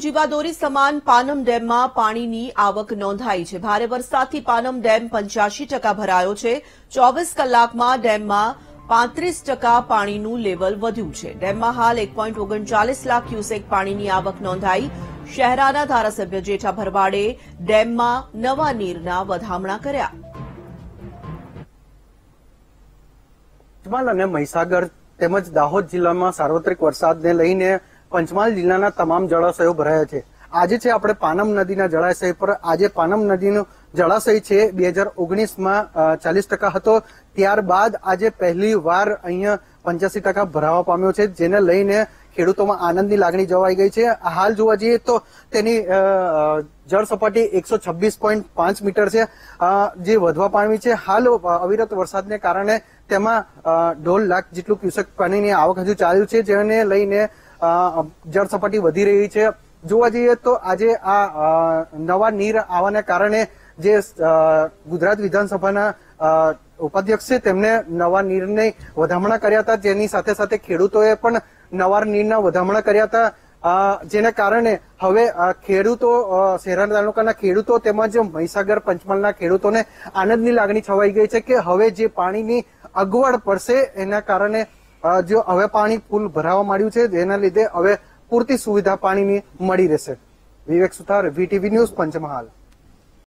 જીવાદોરી સમાન પાનમ ડેમમાં પાણીની આવક નોંધાઈ છે। ભારે વરસાદથી પાનમ ડેમ 85% ભરાયો છે। 24 કલાકમાં ડેમમાં 35% પાણીનું લેવલ વધ્યું છે। ડેમમાં હાલ 1.39 લાખ ક્યુસેક પાણીની આવક નોંધાઈ। શહેરાના ધારાસભ્ય જેઠા ભરવાડે ડેમમાં નવા નીરના વધામણા કર્યા। પંચમહાલ અને મહીસાગર તેમજ દાહોદ જિલ્લામાં સાર્વત્રિક વરસાદને લઈને પંચમહાલ જિલ્લાના તમામ જળાશયો ભરાયા છે। આજે છે આપણે પાનમ નદીના જળાશય પર। આજે પાનમ નદીનો જળાશય છે 2019માં 40% હતો, ત્યારબાદ આજે પહેલી વાર અહીંયા 85% ભરાવા પામ્યો છે, જેને લઈને ખેડૂતોમાં આનંદની લાગણી જવાઈ ગઈ છે। હાલ જોવા જઈએ તો તેની જળ સપાટી 126.5 મીટર છે, જે વધવા પામી છે। હાલ અવિરત વરસાદને કારણે તેમાં 1.5 લાખ જેટલું ક્યુસેક પાણીની આવક હજુ ચાલુ છે, જેને લઈને જળ સપાટી વધી રહી છે। જોવા જઈએ તો આજે આ નવા નીર આવવાને કારણે જે ગુજરાત વિધાનસભાના ઉપાધ્યક્ષ છે તેમને નવા નીરની વધામણા કર્યા હતા, જેની સાથે સાથે ખેડૂતોએ પણ નવા નીરના વધામણા કર્યા હતા, જેને કારણે હવે ખેડૂતો, શહેરા તાલુકાના ખેડૂતો તેમજ મહીસાગર પંચમહાલના ખેડૂતોને આનંદની લાગણી છવાઈ ગઈ છે કે હવે જે પાણીની અગવડ પડશે એના કારણે જો હવે પાણી ફૂલ ભરાવા માંડ્યું છે, જેના લીધે હવે પૂરતી સુવિધા પાણીની મળી રહેશે। Vivek Suthar, VTV news, Panchmahal.